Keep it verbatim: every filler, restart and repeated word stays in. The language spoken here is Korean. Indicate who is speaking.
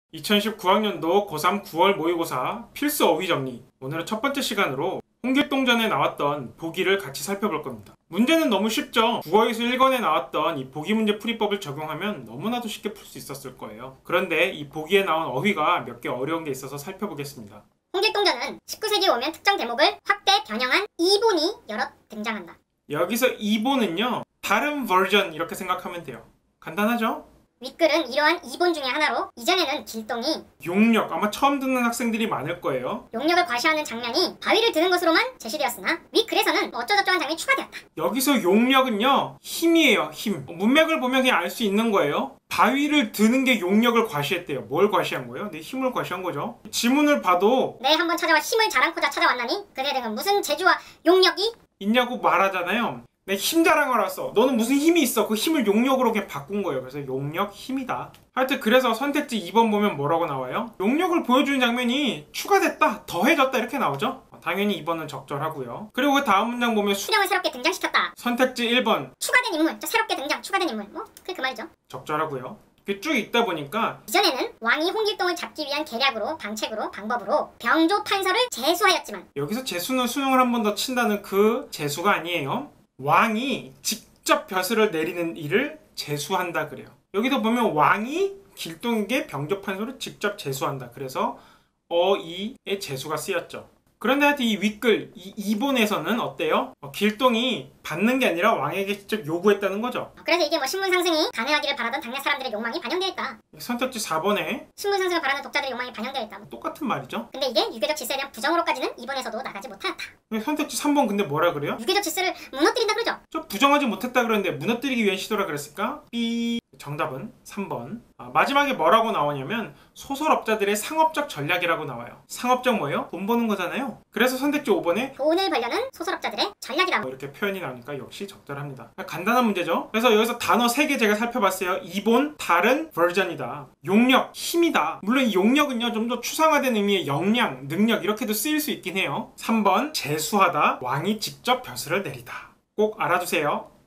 Speaker 1: 이천십구 학년도 고삼 구월 모의고사 필수 어휘 정리. 오늘은 첫 번째 시간으로 홍길동전에 나왔던 보기를 같이 살펴볼 겁니다. 문제는 너무 쉽죠? 국어에서 일 권에 나왔던 이 보기 문제 풀이법을 적용하면 너무나도 쉽게 풀 수 있었을 거예요. 그런데 이 보기에 나온 어휘가 몇 개 어려운 게 있어서 살펴보겠습니다.
Speaker 2: 홍길동전은 십구 세기에 오면 특정 대목을 확대, 변형한 이본이 여럿 등장한다.
Speaker 1: 여기서 이본은요, 다른 버전 이렇게 생각하면 돼요. 간단하죠?
Speaker 2: 윗글은 이러한 이본 중에 하나로 이전에는 길동이
Speaker 1: 용력, 아마 처음 듣는 학생들이 많을 거예요.
Speaker 2: 용력을 과시하는 장면이 바위를 드는 것으로만 제시되었으나 윗글에서는 어쩌저쩌한 장면이 추가되었다.
Speaker 1: 여기서 용력은요, 힘이에요. 힘. 문맥을 보면 그냥 알 수 있는 거예요. 바위를 드는 게 용력을 과시했대요. 뭘 과시한 거예요? 네, 힘을 과시한 거죠. 지문을 봐도
Speaker 2: 내 한번 찾아와 힘을 자랑코자 찾아왔나니 그대 등은 무슨 재주와 용력이
Speaker 1: 있냐고 말하잖아요. 내 힘 자랑을 왔어. 너는 무슨 힘이 있어? 그 힘을 용력으로 그냥 바꾼 거예요. 그래서 용력, 힘이다. 하여튼 그래서 선택지 이 번 보면 뭐라고 나와요? 용력을 보여주는 장면이 추가됐다, 더해졌다 이렇게 나오죠? 당연히 이 번은 적절하고요. 그리고 그 다음 문장 보면 수...
Speaker 2: 수령을 새롭게 등장시켰다.
Speaker 1: 선택지 일 번
Speaker 2: 추가된 인물, 새롭게 등장, 추가된 인물. 뭐? 그게 그 말이죠.
Speaker 1: 적절하고요. 이렇게 쭉 있다 보니까
Speaker 2: 이전에는 왕이 홍길동을 잡기 위한 계략으로, 방책으로, 방법으로 병조 판서를 제수하였지만
Speaker 1: 여기서 제수는 수능을 한 번 더 친다는 그 제수가 아니에요. 왕이 직접 벼슬을 내리는 일을 제수한다 그래요. 여기도 보면 왕이 길동에게 병조 판서를 직접 제수한다. 그래서 어이의 제수가 쓰였죠. 그런데 하여튼 이 윗글, 이 이본에서는 어때요? 어, 길동이 받는 게 아니라 왕에게 직접 요구했다는 거죠.
Speaker 2: 그래서 이게 뭐 신분 상승이 가능하기를 바라던 당내 사람들의 욕망이 반영되어 있다.
Speaker 1: 선택지 사 번에
Speaker 2: 신분 상승을 바라는 독자들의 욕망이 반영되어 있다.
Speaker 1: 똑같은 말이죠.
Speaker 2: 근데 이게 유교적 질서에 대한 부정으로까지는 이번에서도 나가지 못하였다.
Speaker 1: 선택지 삼 번 근데 뭐라 그래요?
Speaker 2: 유교적 질서를 무너뜨린다 그러죠.
Speaker 1: 저 부정하지 못했다 그랬는데 무너뜨리기 위한 시도라 그랬을까? 삐. 정답은 삼 번. 아, 마지막에 뭐라고 나오냐면 소설업자들의 상업적 전략이라고 나와요. 상업적 뭐예요? 돈 버는 거잖아요. 그래서 선택지 오 번에
Speaker 2: 돈을 벌려는 소설업자들의 전략이라고.
Speaker 1: 뭐 이렇게 표현이 나오니까 역시 적절합니다. 간단한 문제죠. 그래서 여기서 단어 세 개 제가 살펴봤어요. 이본, 다른 버전이다. 용력, 힘이다. 물론 이 용력은요, 좀 더 추상화된 의미의 역량, 능력 이렇게도 쓰일 수 있긴 해요. 삼 번 제수하다, 왕이 직접 벼슬을 내리다. 꼭 알아두세요.